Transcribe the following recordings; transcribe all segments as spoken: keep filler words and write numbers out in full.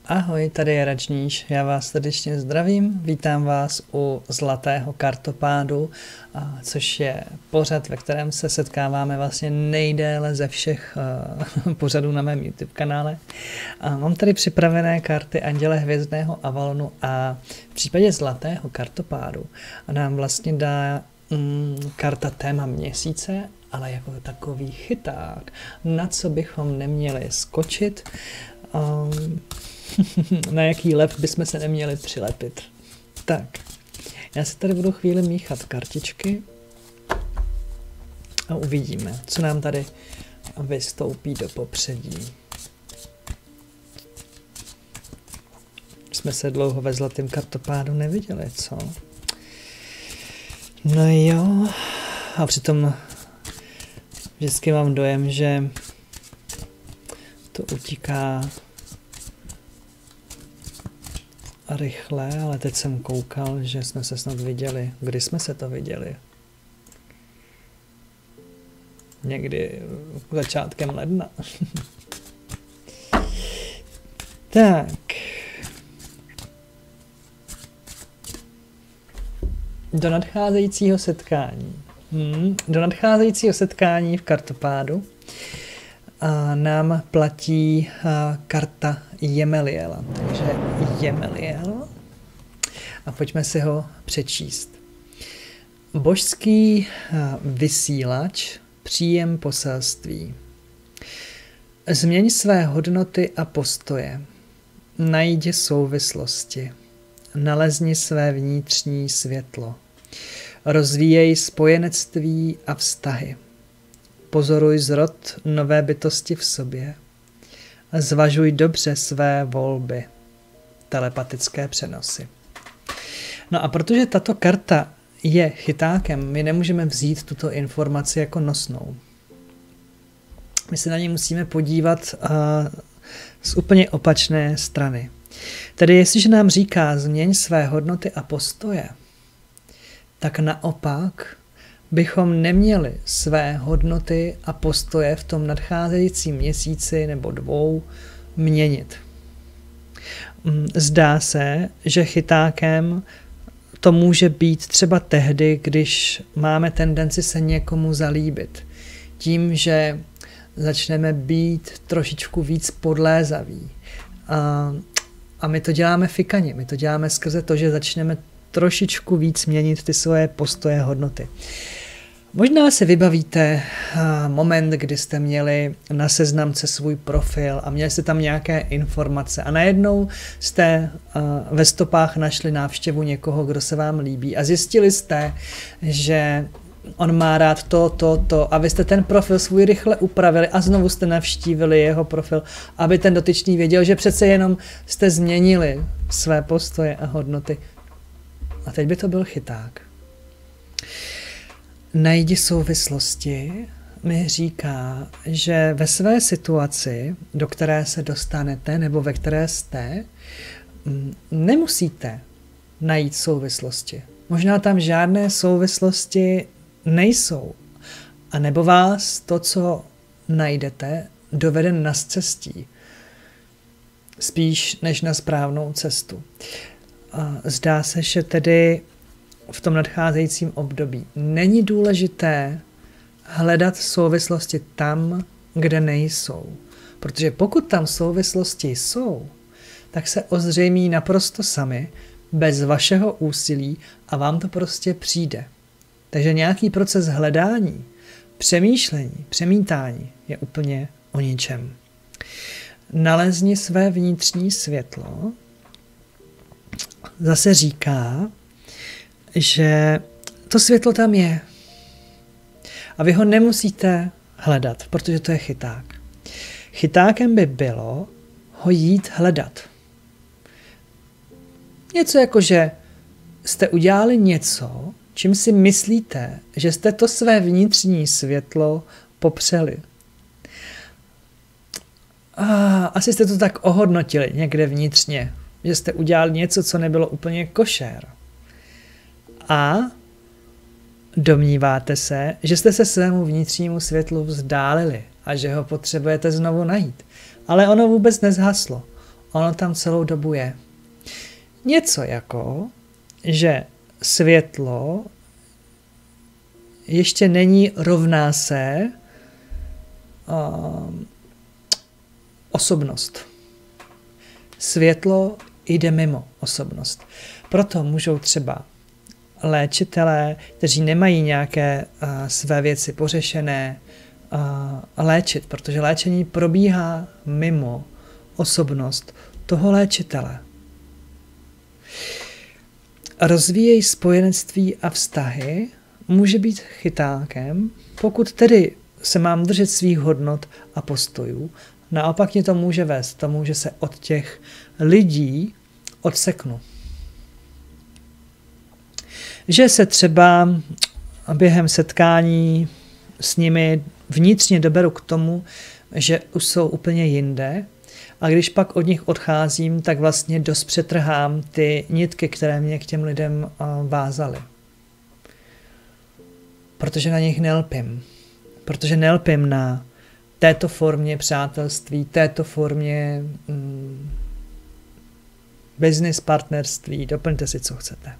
Ahoj, tady je Radžníš, já vás srdečně zdravím, vítám vás u Zlatého kartopádu, což je pořad, ve kterém se setkáváme vlastně nejdéle ze všech uh, pořadů na mém YouTube kanále. A mám tady připravené karty Anděle hvězdného Avalonu a v případě Zlatého kartopádu nám vlastně dá um, karta téma měsíce, ale jako takový chyták, na co bychom neměli skočit, um, na jaký lep bychom se neměli přilepit. Tak, já si tady budu chvíli míchat kartičky a uvidíme, co nám tady vystoupí do popředí. Jsme se dlouho ve Zlatém kartopádu neviděli, co? No jo, a přitom vždycky mám dojem, že to utíká rychle, ale teď jsem koukal, že jsme se snad viděli. Kdy jsme se to viděli? Někdy začátkem ledna. Tak. Do nadcházejícího setkání. Hmm. Do nadcházejícího setkání v kartopádu a nám platí a, karta Jemeliela. Takže Jemeliel. A pojďme si ho přečíst. Božský a, vysílač, příjem poselství. Změň své hodnoty a postoje. Najdi souvislosti. Nalezni své vnitřní světlo. Rozvíjej spojenectví a vztahy. Pozoruj zrod nové bytosti v sobě. Zvažuj dobře své volby. Telepatické přenosy. No a protože tato karta je chytákem, my nemůžeme vzít tuto informaci jako nosnou. My se na ní musíme podívat uh, z úplně opačné strany. Tedy jestliže nám říká změň své hodnoty a postoje, tak naopak bychom neměli své hodnoty a postoje v tom nadcházejícím měsíci nebo dvou měnit. Zdá se, že chytákem to může být třeba tehdy, když máme tendenci se někomu zalíbit. Tím, že začneme být trošičku víc podlézaví. A, a my to děláme fikaně, my to děláme skrze to, že začneme trošičku víc měnit ty svoje postoje, hodnoty. Možná si vybavíte moment, kdy jste měli na seznamce svůj profil a měli jste tam nějaké informace a najednou jste ve stopách našli návštěvu někoho, kdo se vám líbí a zjistili jste, že on má rád to, to, to a vy jste ten profil svůj rychle upravili a znovu jste navštívili jeho profil, aby ten dotyčný věděl, že přece jenom jste změnili své postoje a hodnoty. A teď by to byl chyták. Najdi souvislosti mi říká, že ve své situaci, do které se dostanete nebo ve které jste, nemusíte najít souvislosti. Možná tam žádné souvislosti nejsou. A nebo vás to, co najdete, dovede na scestí. Spíš než na správnou cestu. A zdá se, že tedy v tom nadcházejícím období není důležité hledat souvislosti tam, kde nejsou. Protože pokud tam souvislosti jsou, tak se ozřejmí naprosto sami, bez vašeho úsilí a vám to prostě přijde. Takže nějaký proces hledání, přemýšlení, přemítání je úplně o ničem. Nalezni své vnitřní světlo. Zase říká, že to světlo tam je. A vy ho nemusíte hledat, protože to je chyták. Chytákem by bylo ho jít hledat. Něco jako, že jste udělali něco, čím si myslíte, že jste to své vnitřní světlo popřeli. A asi jste to tak ohodnotili někde vnitřně, že jste udělali něco, co nebylo úplně košer. A domníváte se, že jste se svému vnitřnímu světlu vzdálili a že ho potřebujete znovu najít. Ale ono vůbec nezhaslo. ono tam celou dobu je. Něco jako, že světlo ještě není rovná se uh, osobnost. Světlo jde mimo osobnost. Proto můžou třeba léčitelé, kteří nemají nějaké uh, své věci pořešené, uh, léčit, protože léčení probíhá mimo osobnost toho léčitele. Rozvíjej spojenectví a vztahy může být chytákem, pokud tedy se mám držet svých hodnot a postojů. Naopak mě to může vést tomu, že se od těch lidí odseknu. Že se třeba během setkání s nimi vnitřně doberu k tomu, že už jsou úplně jinde, a když pak od nich odcházím, tak vlastně dost přetrhám ty nitky, které mě k těm lidem vázaly. Protože na nich nelpím. Protože nelpím na této formě přátelství, této formě mm, business partnerství, doplňte si, co chcete.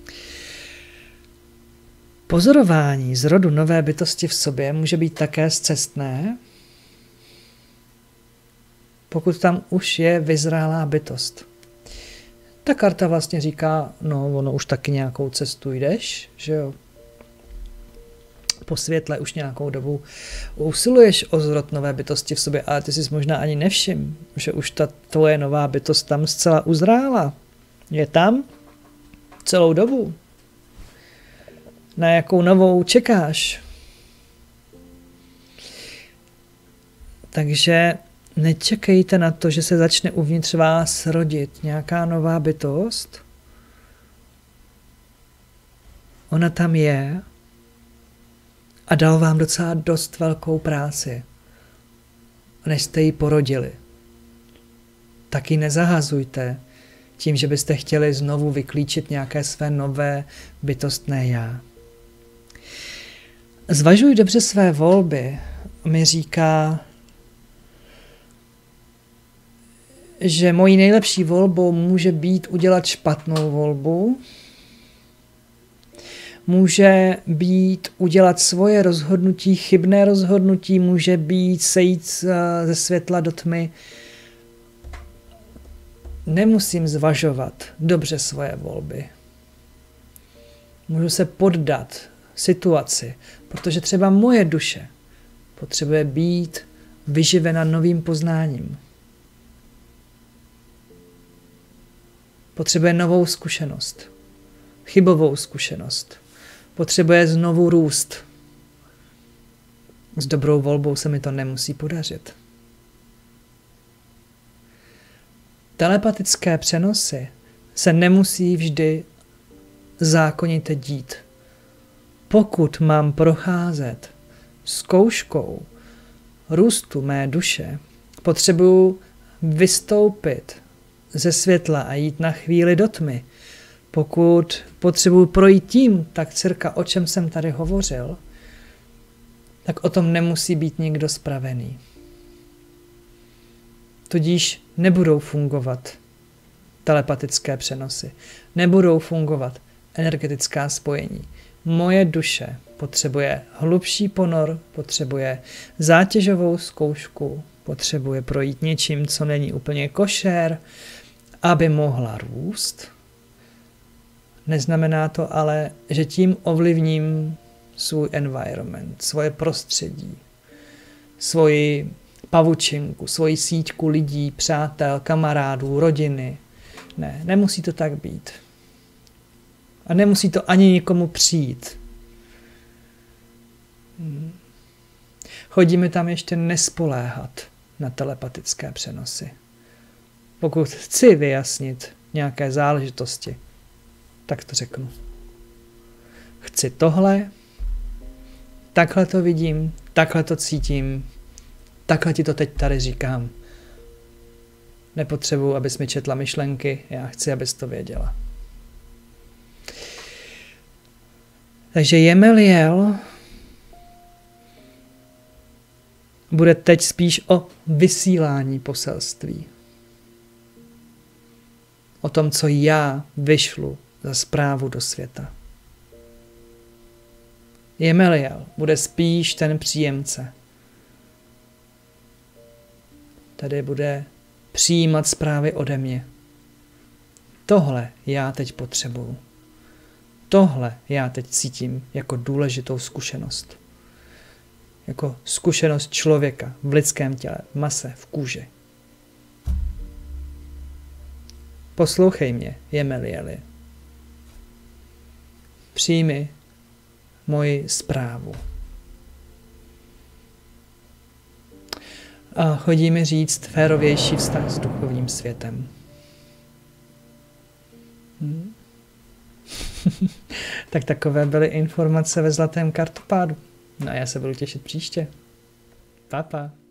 Pozorování zrodu nové bytosti v sobě může být také scestné, pokud tam už je vyzrálá bytost. Ta karta vlastně říká, no ono už taky nějakou cestu jdeš, že jo. Po světle už nějakou dobu usiluješ o zrod nové bytosti v sobě, ale ty jsi možná ani nevšim, že už ta tvoje nová bytost tam zcela uzrála. Je tam celou dobu. Na jakou novou čekáš? Takže nečekejte na to, že se začne uvnitř vás rodit nějaká nová bytost. Ona tam je a dal vám docela dost velkou práci, než jste ji porodili. Taky nezahazujte tím, že byste chtěli znovu vyklíčit nějaké své nové bytostné já. Zvažuj dobře své volby, mi říká, že mojí nejlepší volbou může být udělat špatnou volbu, může být udělat svoje rozhodnutí, chybné rozhodnutí, může být sejít ze světla do tmy. Nemusím zvažovat dobře svoje volby. Můžu se poddat situaci, protože třeba moje duše potřebuje být vyživena novým poznáním. Potřebuje novou zkušenost, chybovou zkušenost. Potřebuje znovu růst. S dobrou volbou se mi to nemusí podařit. Telepatické přenosy se nemusí vždy zákonitě dít. Pokud mám procházet zkouškou růstu mé duše, potřebuji vystoupit ze světla a jít na chvíli do tmy. Pokud potřebuji projít tím, tak cirka o čem jsem tady hovořil, tak o tom nemusí být nikdo spravený. Tudíž nebudou fungovat telepatické přenosy, nebudou fungovat energetická spojení. Moje duše potřebuje hlubší ponor, potřebuje zátěžovou zkoušku, potřebuje projít něčím, co není úplně košer, aby mohla růst. Neznamená to ale, že tím ovlivním svůj environment, svoje prostředí, svoji pavučinku, svoji síťku lidí, přátel, kamarádů, rodiny. Ne, nemusí to tak být. A nemusí to ani nikomu přijít. Hmm. Chodíme tam ještě nespoléhat na telepatické přenosy. Pokud chci vyjasnit nějaké záležitosti, tak to řeknu. Chci tohle, takhle to vidím, takhle to cítím, takhle ti to teď tady říkám. Nepotřebuji, abys mi četla myšlenky, já chci, abys to věděla. Takže Jemeliel bude teď spíš o vysílání poselství. o tom, co já vyšlu za zprávu do světa. Jemeliel bude spíš ten příjemce. Tady bude přijímat zprávy ode mě. Tohle já teď potřebuju. Tohle já teď cítím jako důležitou zkušenost. Jako zkušenost člověka v lidském těle, v mase, v kůži. Poslouchej mě, Jemelieli. Přijmi moji zprávu. A chodí mi říct férovější vztah s duchovním světem. Hmm. Tak takové byly informace ve zlatém kartopádu. No a já se budu těšit příště. Pa, pa.